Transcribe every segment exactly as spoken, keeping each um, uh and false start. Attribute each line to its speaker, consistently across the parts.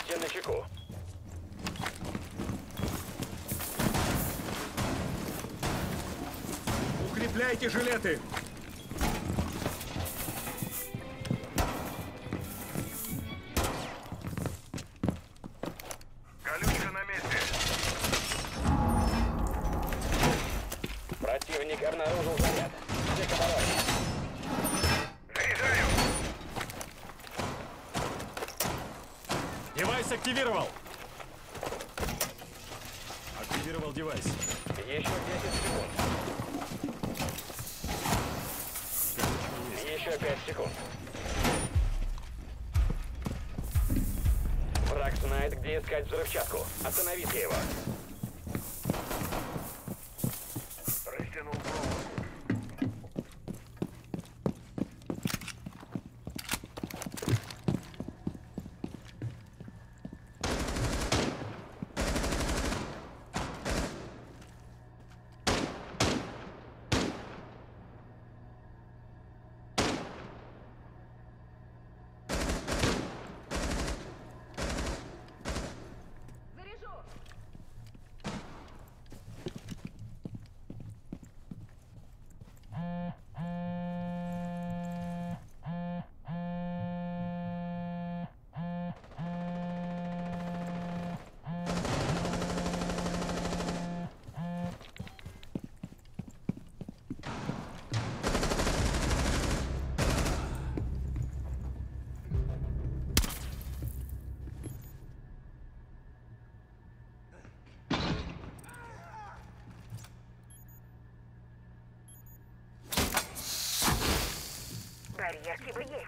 Speaker 1: Будьте начеку.
Speaker 2: Укрепляйте жилеты!
Speaker 3: Колючка на месте.
Speaker 1: Противник обнаружил заряд. Все к обороне.
Speaker 3: Заряжаю.
Speaker 2: Девайс активировал! Активировал девайс.
Speaker 1: Еще десять секунд. Еще пять секунд. Враг знает, где искать взрывчатку. Остановите его.
Speaker 3: Растянул провод.
Speaker 4: Барьер типа есть.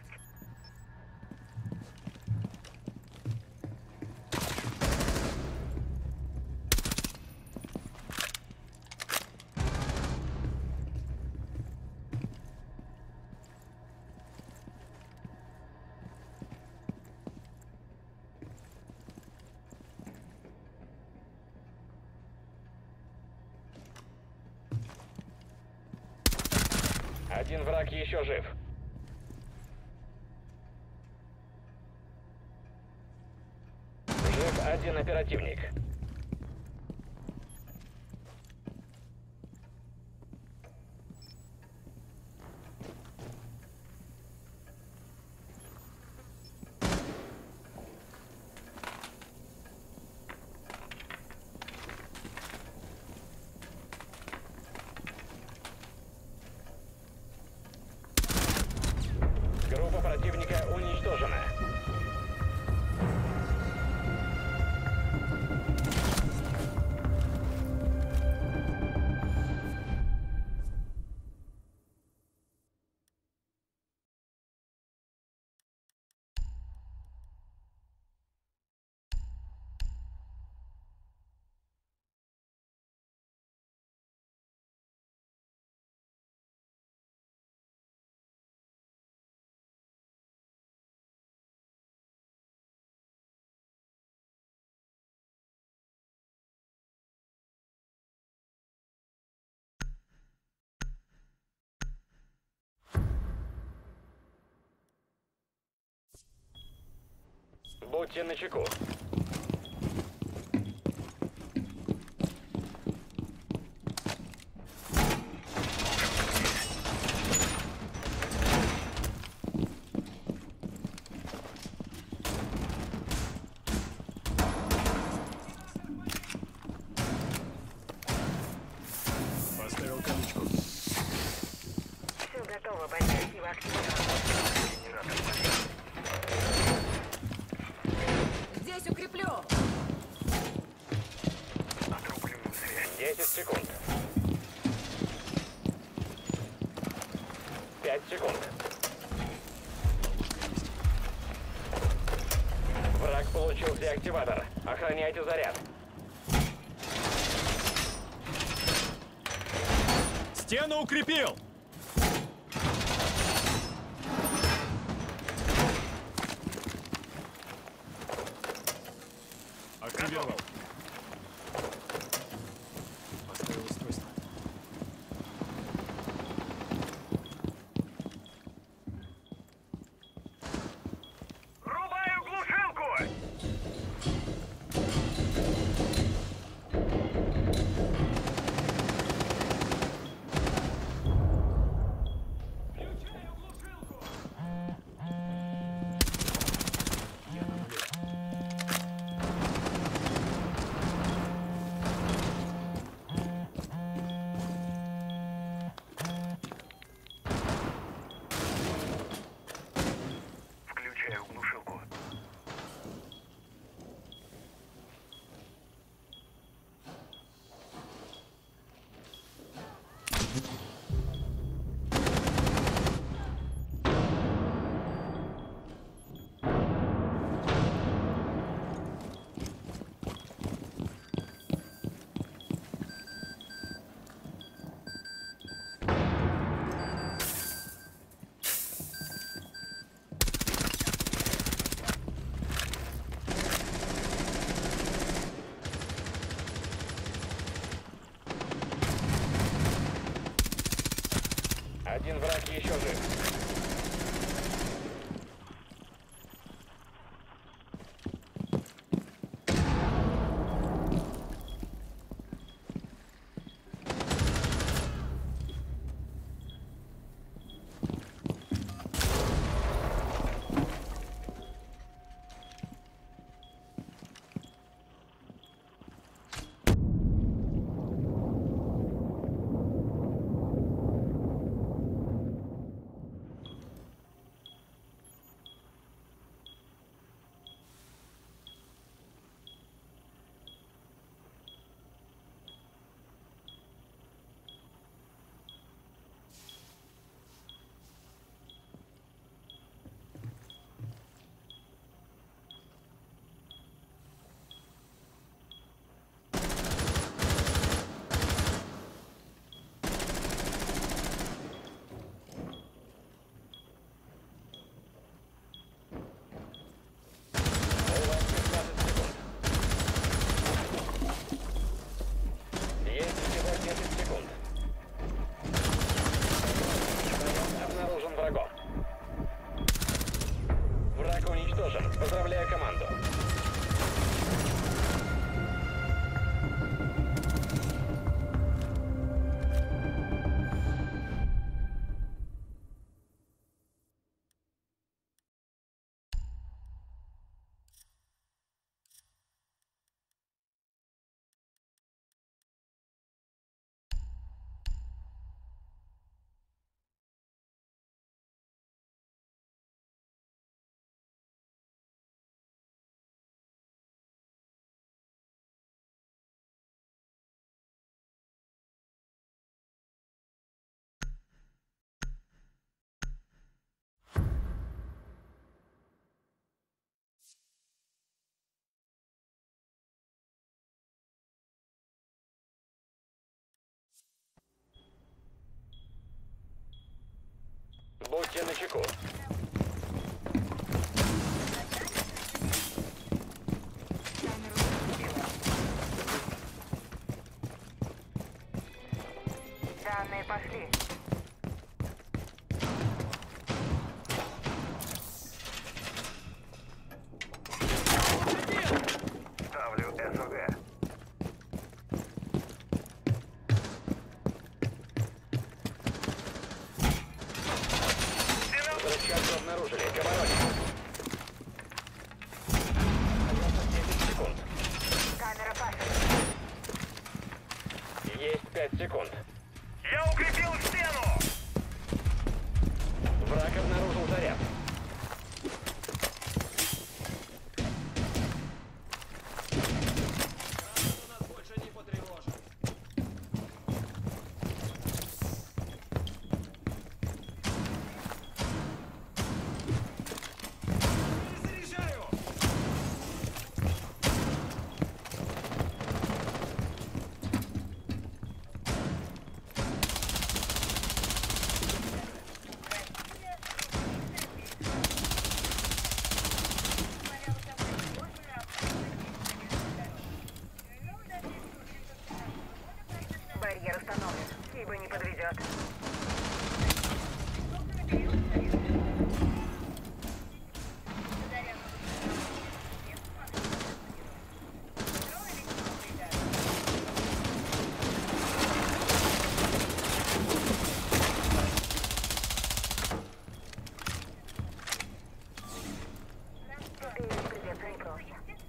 Speaker 1: Один враг еще жив. Жив один оперативник. Группа противника уничтожена. Будьте начеку.
Speaker 2: Поставил колючку.
Speaker 4: Все готово, барьер типа активирован. Здесь укреплю.
Speaker 3: Отрубленную связь.
Speaker 1: десять секунд. пять секунд. Враг получил деактиватор. Охраняйте заряд.
Speaker 2: Стену укрепил! Активировал. Поставил устройство.
Speaker 3: Рубаю глушилку!
Speaker 1: Враг еще жив. Поздравляю команду. Будьте начеку.
Speaker 4: Данные пошли.
Speaker 3: Ставлю СОГ.
Speaker 1: Взрывчатку обнаружили. К обороне. десять секунд.
Speaker 4: Камера пашет.
Speaker 1: Есть пять секунд.
Speaker 3: Я укрепил стену!
Speaker 1: Враг обнаружил заряд.
Speaker 2: Нас больше не потревожит. Заряжаю!
Speaker 4: Барьер установлен. Ибо не подведет. Ты придется непросто.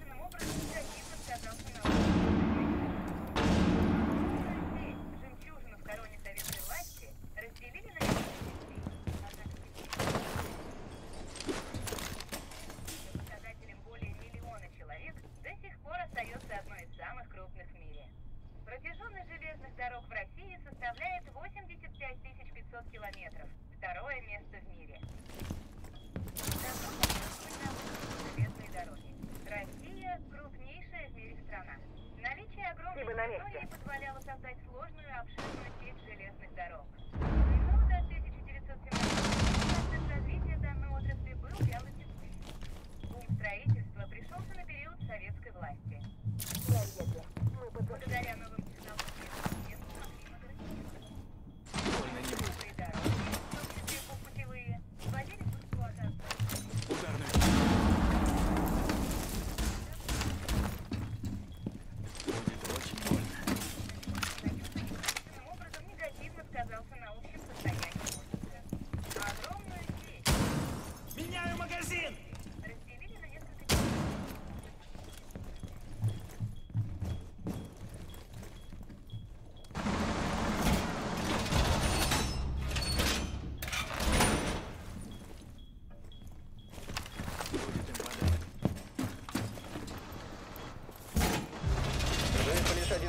Speaker 5: Жемчужину в короне советской власти разделили на несколько частей. Показателем более миллиона человек до сих пор остается одной из самых крупных в мире. Протяженность железных дорог в России составляет восемьдесят пять тысяч пятьсот километров. Второе место в мире. Железные дороги. Россия – крупнейшая в мире страна. Наличие огромной
Speaker 4: Ибо на
Speaker 5: территории
Speaker 4: месте.
Speaker 5: позволяло создать сложную и обширную сеть железных дорог. Но до тысяча девятьсот семнадцатого года развитие данной отрасли был вялотекущим. Бум строительства пришелся на период советской власти.
Speaker 4: Приоритеты. Мы подошли.
Speaker 5: Благодаря новым технологиям, могли модернизироваться.
Speaker 2: Больно не будет.
Speaker 5: Крупные дороги, в том числе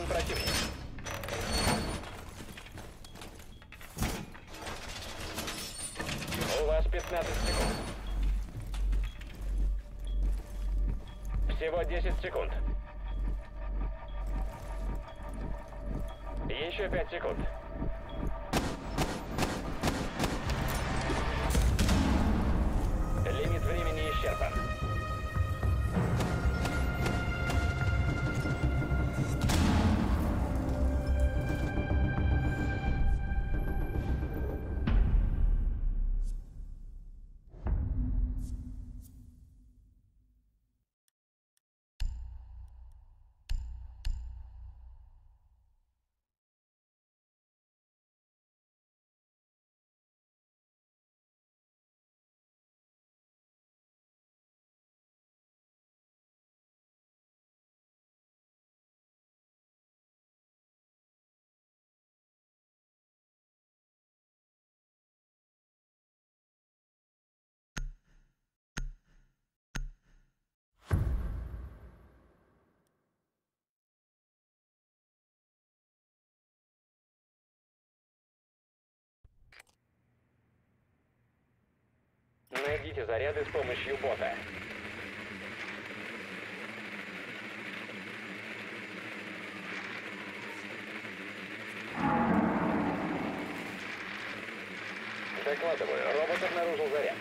Speaker 1: один противник. У вас пятнадцать секунд. Всего десять секунд. Еще пять секунд. Лимит времени исчерпан. Найдите заряды с помощью бота. Докладываю, робот обнаружил заряд.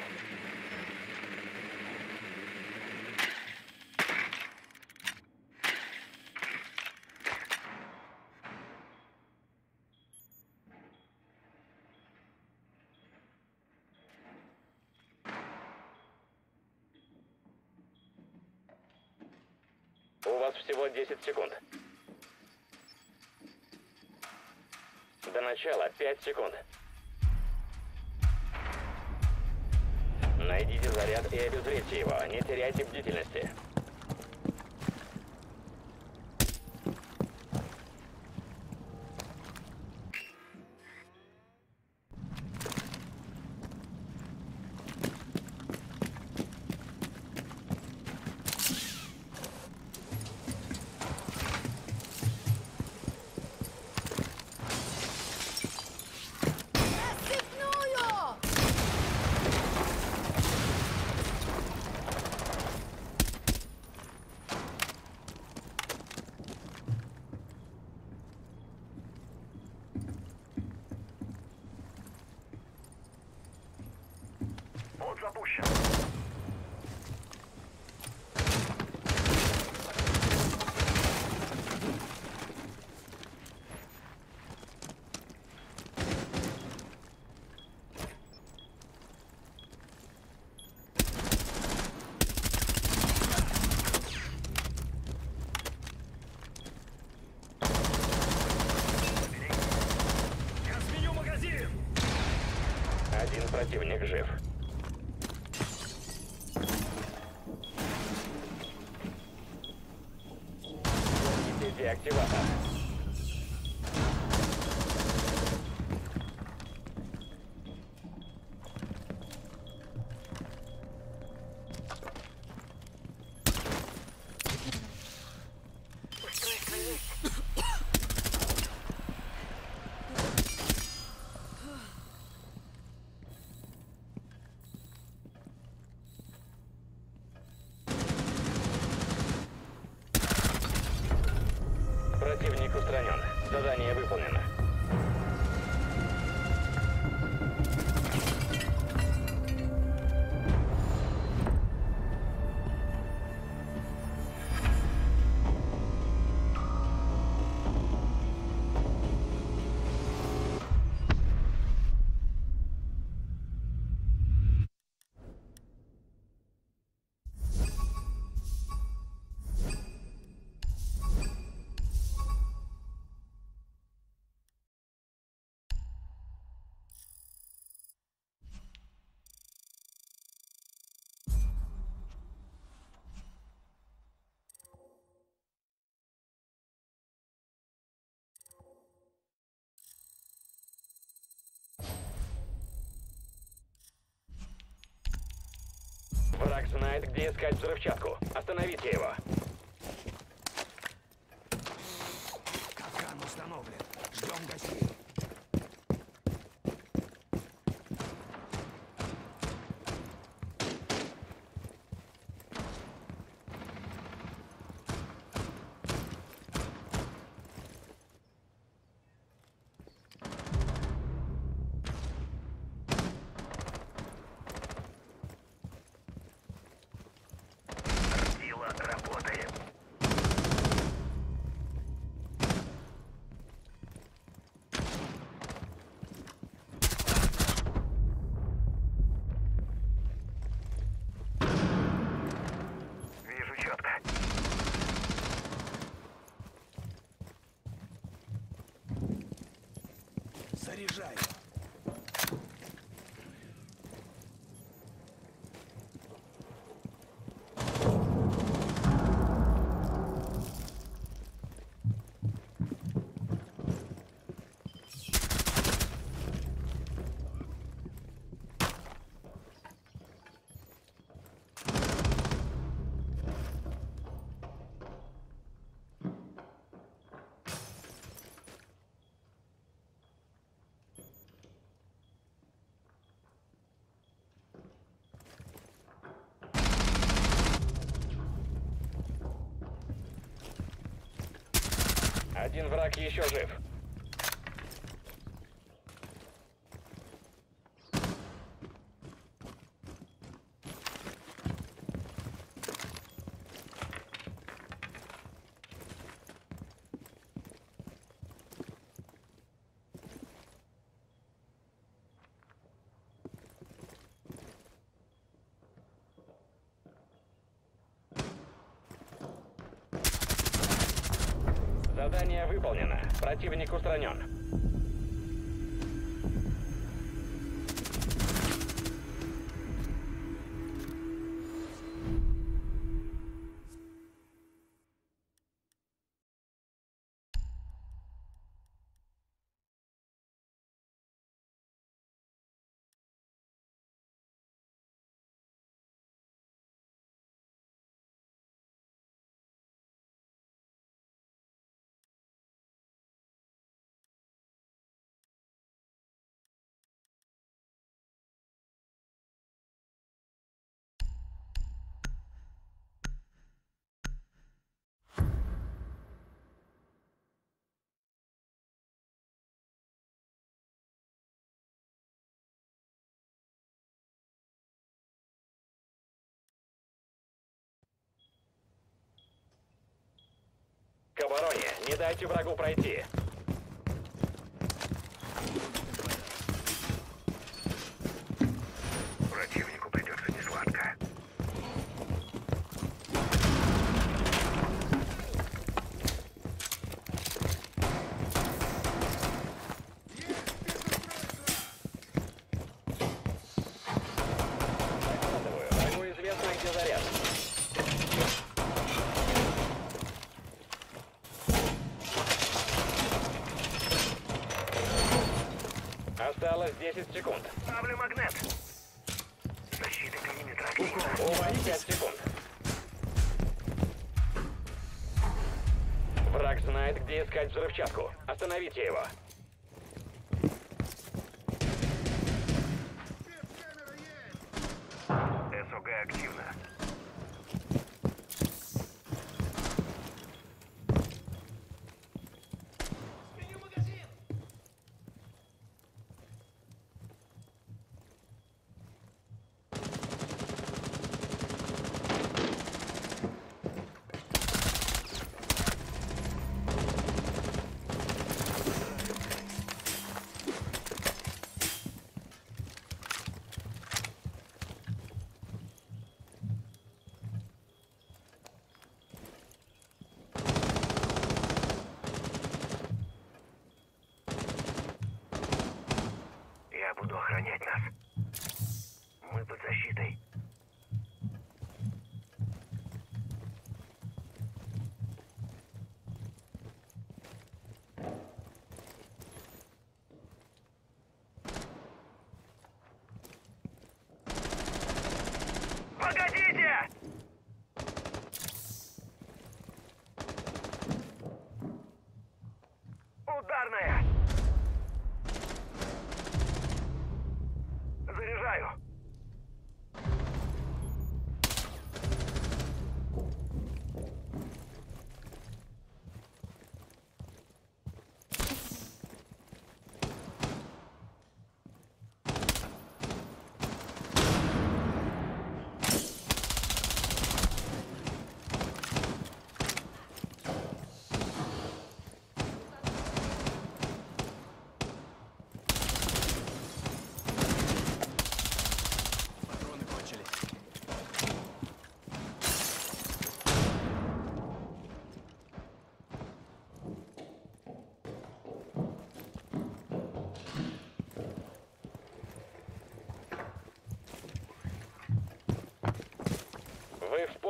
Speaker 1: У вас всего десять секунд. До начала пять секунд. Найдите заряд и обезвредьте его. Не теряйте бдительности.
Speaker 3: Бот запущен.
Speaker 2: Я сменю магазин!
Speaker 1: Один противник жив. Деактиватор.
Speaker 4: Устройство есть.
Speaker 1: Противник устранен. Задание выполнено. Враг знает, где искать взрывчатку. Остановите его.
Speaker 2: Заряжаю.
Speaker 1: Один враг еще жив. Задание выполнено. Противник устранен. К обороне. Не дайте врагу пройти.
Speaker 3: Противнику придется несладко.
Speaker 1: Врагу известно, где заряд. Осталось десять секунд.
Speaker 3: Ставлю магнит. Защита периметра активна.
Speaker 1: У вас пять секунд. Враг знает, где искать взрывчатку. Остановите его.
Speaker 3: СОГ активна.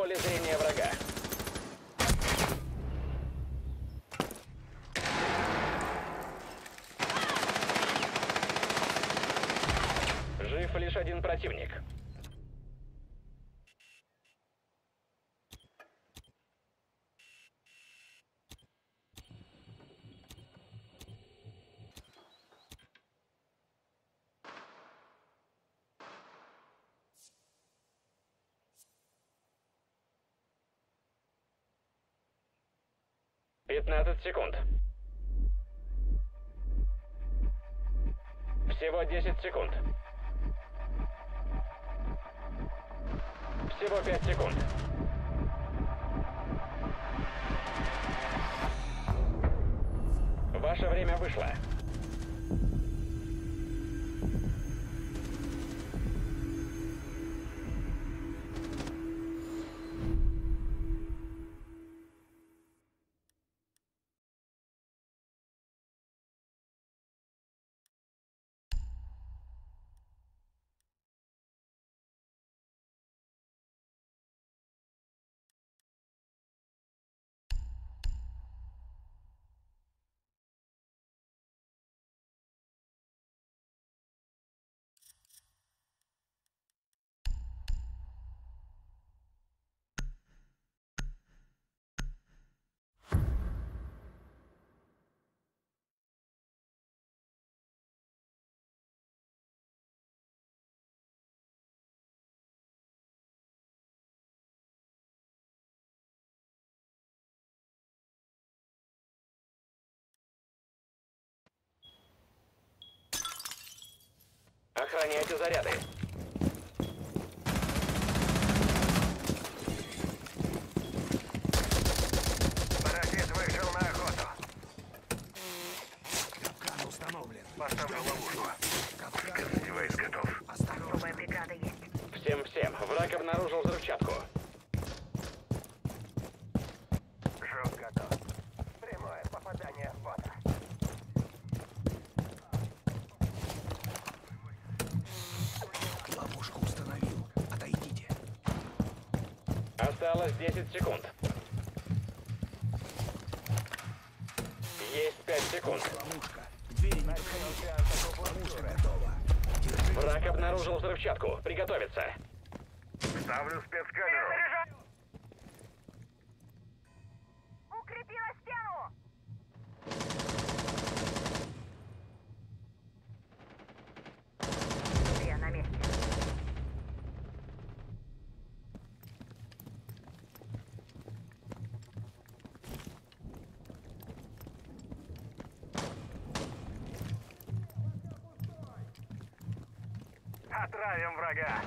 Speaker 1: поле зрения врага. Жив лишь один противник. пятнадцать секунд. Всего десять секунд. Всего пять секунд. Ваше время вышло. Охраняйте заряды.
Speaker 3: Паразит вышел на охоту.
Speaker 2: Капкан установлен.
Speaker 3: Поставлю ловушку. Спецдевайс готов.
Speaker 4: Новая бригада есть.
Speaker 1: Всем-всем. Враг обнаружил взрывчатку.
Speaker 3: Жёг готов. Прямое попадание в бота.
Speaker 2: Ловушку установил. Отойдите.
Speaker 1: Осталось десять секунд. Есть пять секунд.
Speaker 2: Ловушка. Двери не подходите. Ловушка готова. Держи.
Speaker 1: Враг обнаружил взрывчатку. Приготовиться.
Speaker 3: Ставлю спецкамеру.
Speaker 4: Укрепила стену! Я на месте.
Speaker 3: Отравим врага.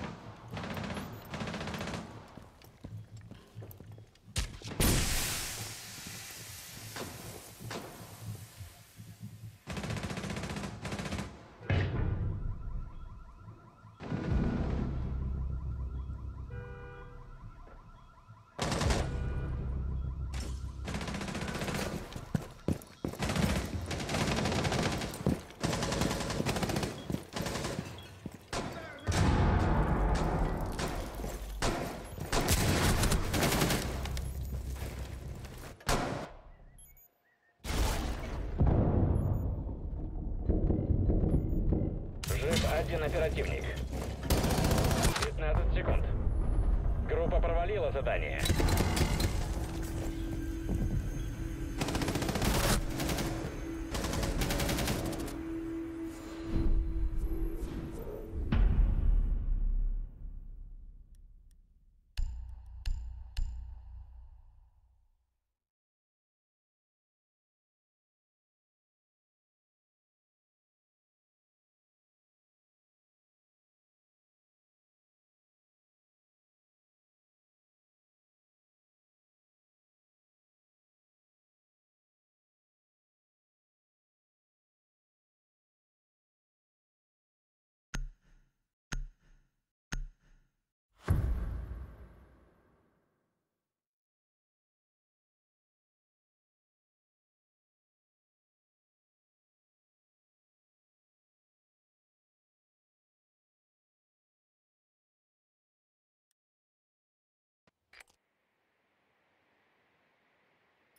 Speaker 1: Жив один оперативник. пятнадцать секунд. Группа провалила задание.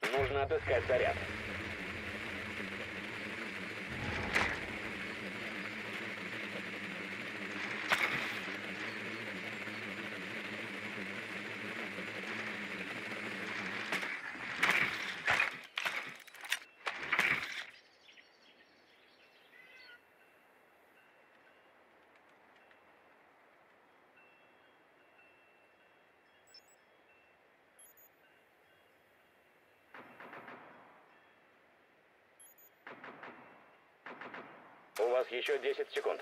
Speaker 1: Нужно отыскать заряд. У вас еще десять секунд.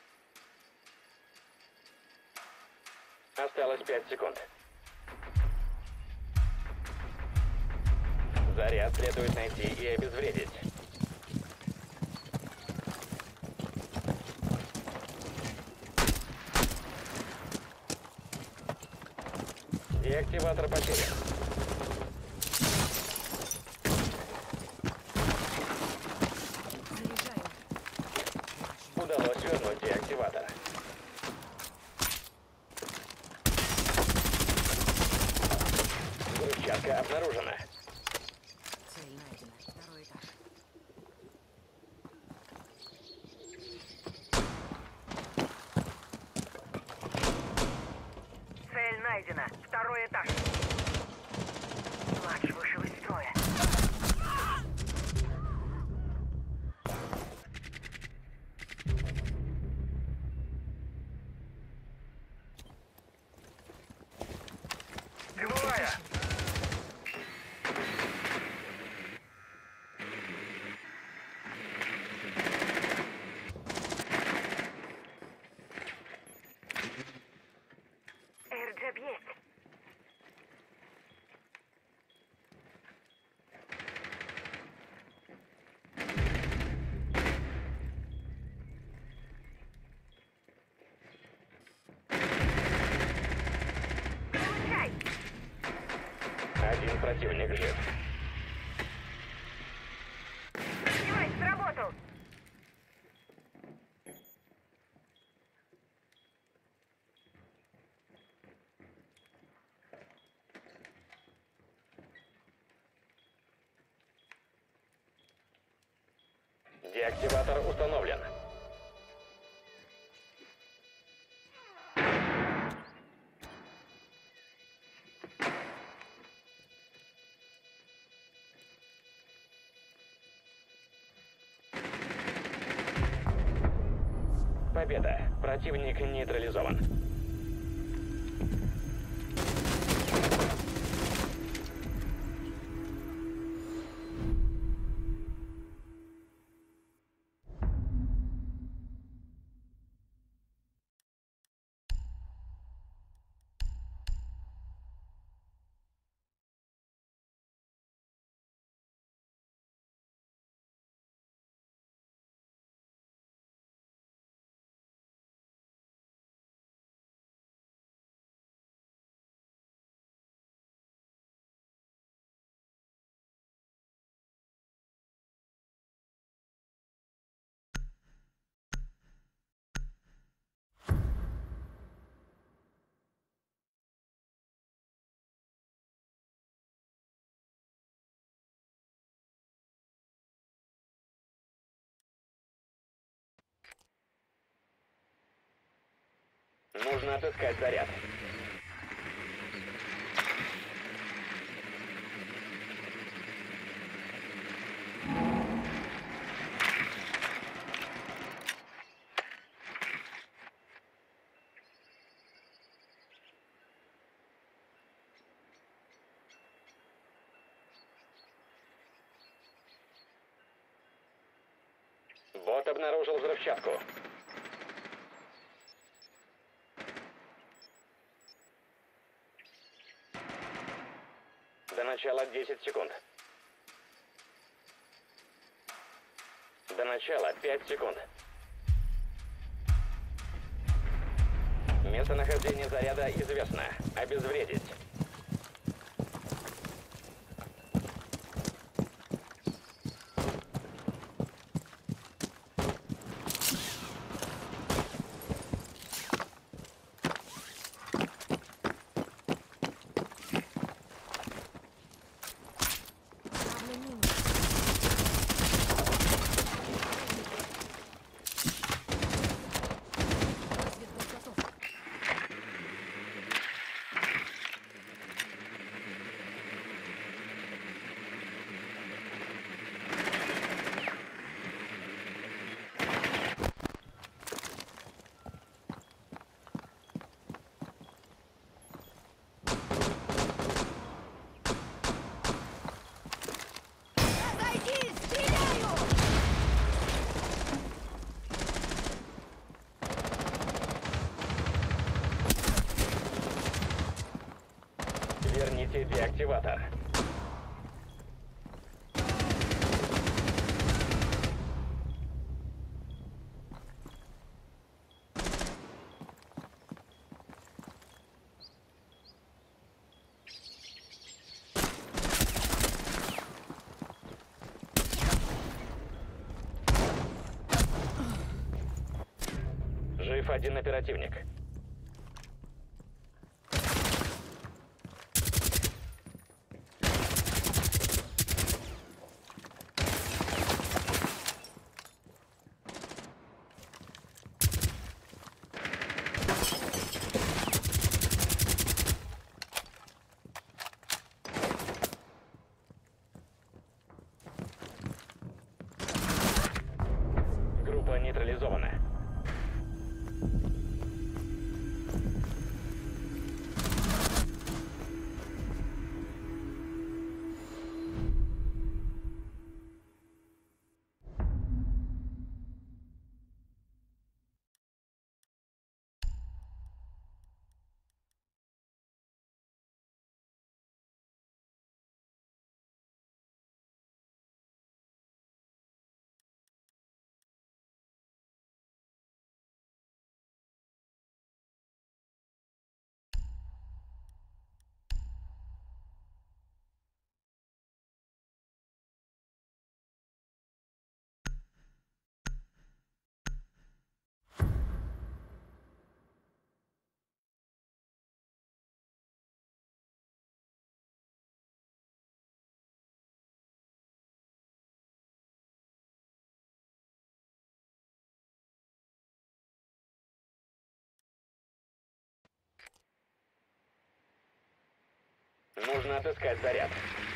Speaker 1: Осталось пять секунд. Заряд следует найти и обезвредить. Деактиватор потерян. Удалось вернуть деактиватор. Взрывчатка обнаружена.
Speaker 4: Цель найдена. Второй этаж. Цель найдена. Второй этаж. Младший вышел из строя.
Speaker 3: Дымовая!
Speaker 4: Эрджеб есть. Получай!
Speaker 1: Один противник жив.
Speaker 4: Девайс сработал.
Speaker 1: Деактиватор установлен. Победа. Противник нейтрализован. Нужно отыскать заряд. Бот обнаружил взрывчатку. До начала десять секунд. До начала пять секунд. Местонахождение заряда известно. Обезвредить. деактиватор. Жив один оперативник. Группа нейтрализована. Нужно отыскать заряд.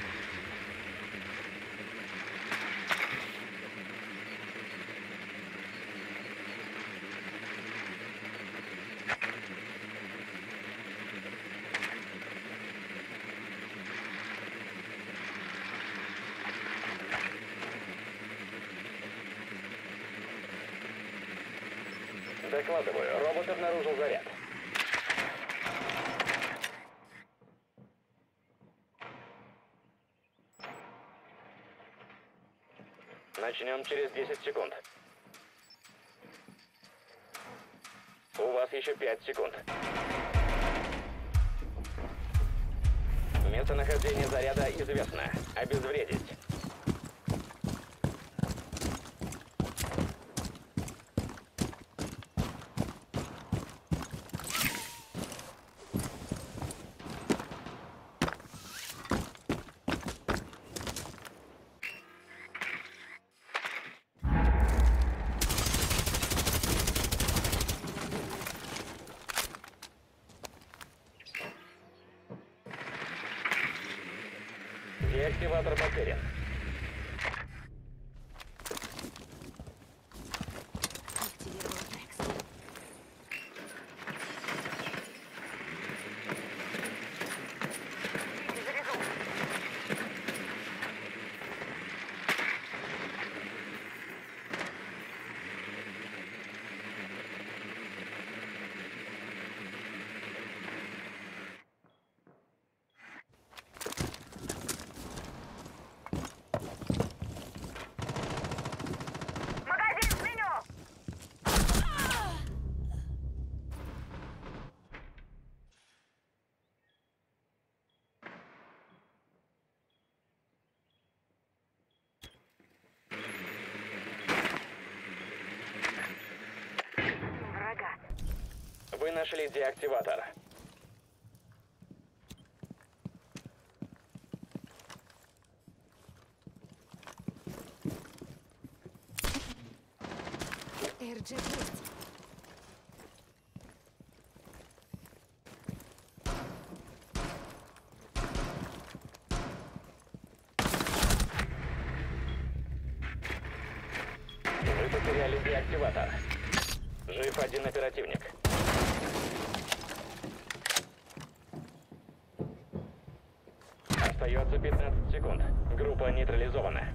Speaker 1: Докладываю, робот обнаружил заряд. Начнем через десять секунд. У вас еще пять секунд. Местонахождение заряда известно. Обезвредить. Деактиватор потерян. Вы нашли деактиватор.
Speaker 6: Эрджи есть.
Speaker 1: Вы потеряли деактиватор. Жив один оперативник. Остается пятнадцать секунд. Группа нейтрализована.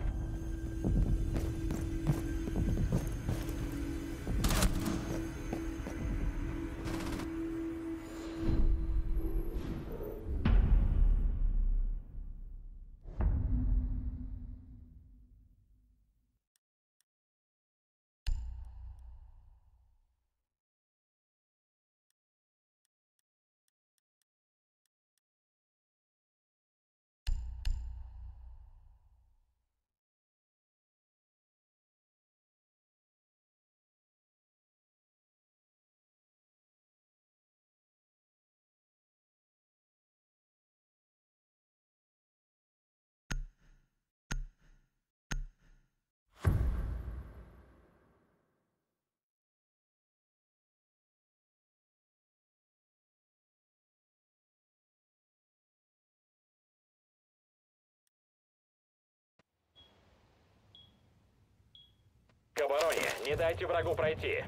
Speaker 1: Не дайте врагу пройти.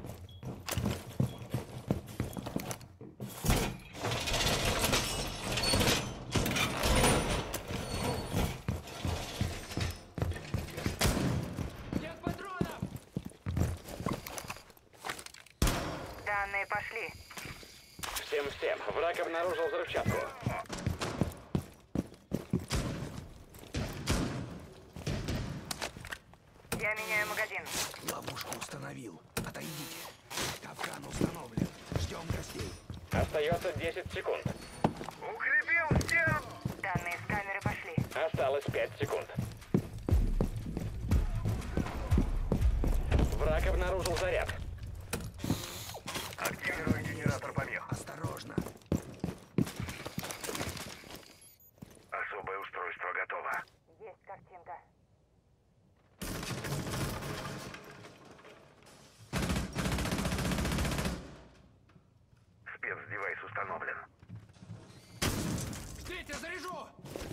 Speaker 2: Нет патронов!
Speaker 4: Данные пошли.
Speaker 1: Всем-всем. Враг обнаружил взрывчатку.
Speaker 4: Я меняю магазин.
Speaker 2: Ловушку установил. Отойдите. Капкан установлен. Ждем гостей.
Speaker 1: Остается десять секунд.
Speaker 3: Укрепил стену!
Speaker 4: Данные с камеры пошли.
Speaker 1: Осталось пять секунд. Враг обнаружил заряд.
Speaker 3: Активирую генератор помех.
Speaker 2: Осторожно.
Speaker 3: Особое устройство готово.
Speaker 4: Есть картинка.
Speaker 3: Спецдевайс установлен.
Speaker 2: Ждите, заряжу!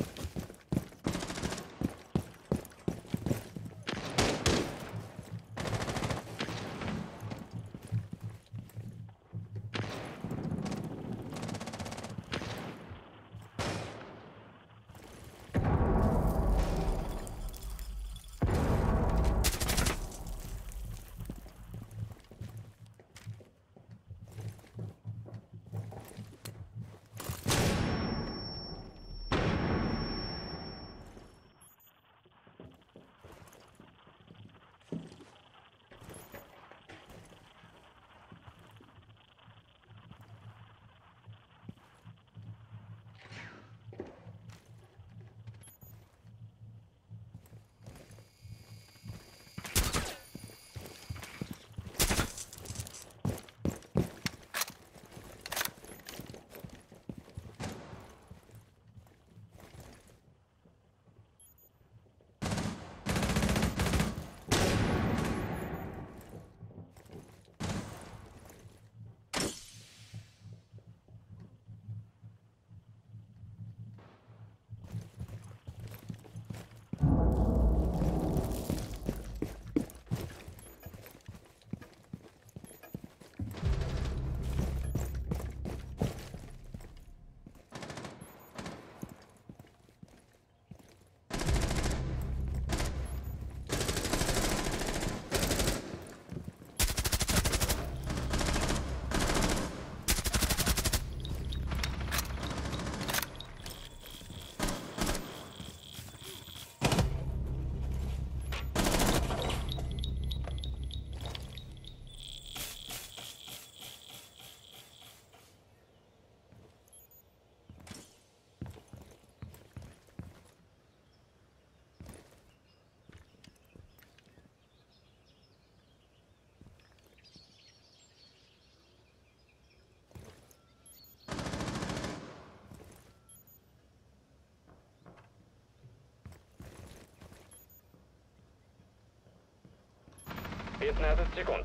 Speaker 1: пятнадцать секунд.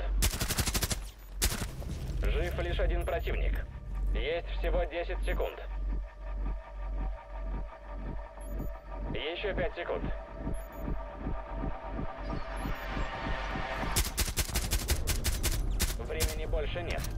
Speaker 1: Жив лишь один противник. Есть всего десять секунд. Еще пять секунд. Времени больше нет.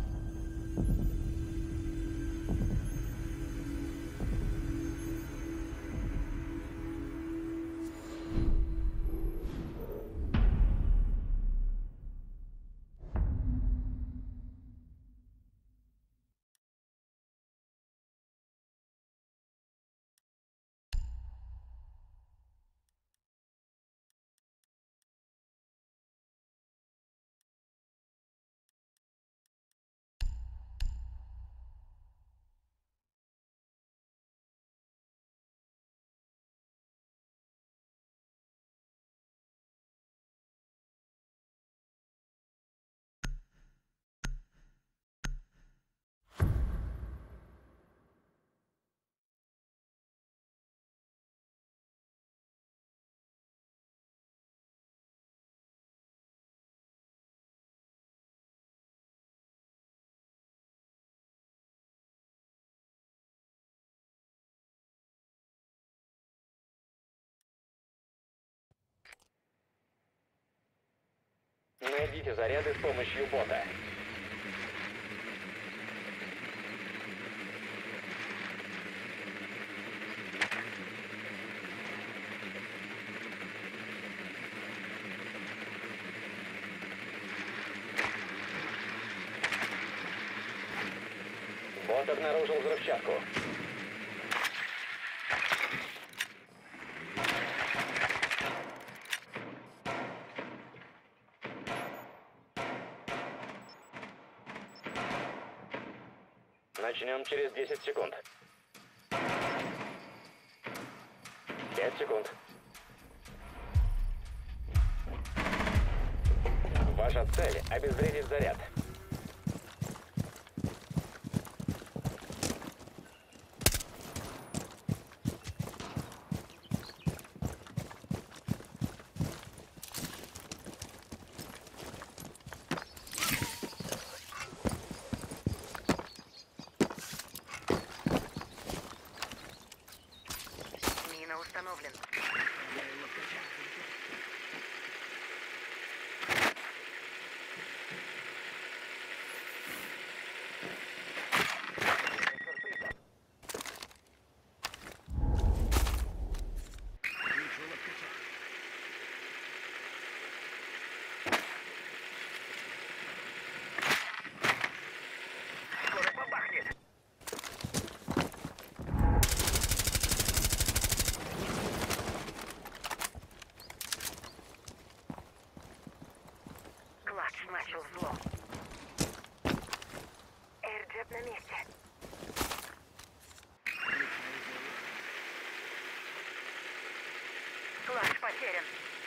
Speaker 1: Найдите заряды с помощью бота. Бот обнаружил взрывчатку. Начнем через десять секунд. пять секунд. Ваша цель — обезвредить заряд.
Speaker 4: Мина установлена.
Speaker 3: Скоро побахнет.
Speaker 4: Клатч начал взлом. Эрджет на месте. Клатч потерян.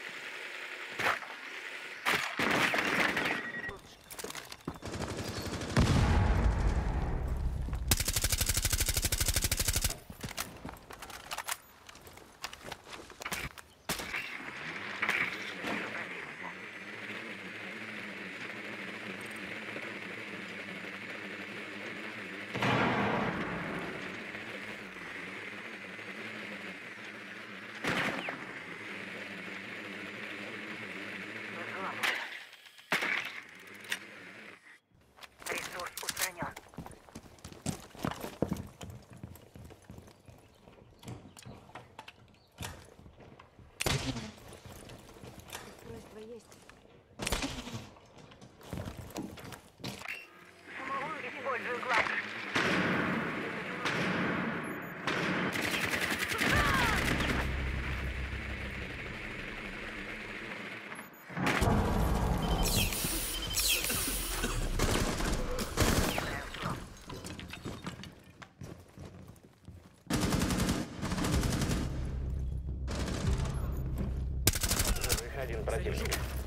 Speaker 4: Ресурс устранен.
Speaker 6: Устройство есть.
Speaker 4: Самому использую клатч.
Speaker 1: Живых один противник.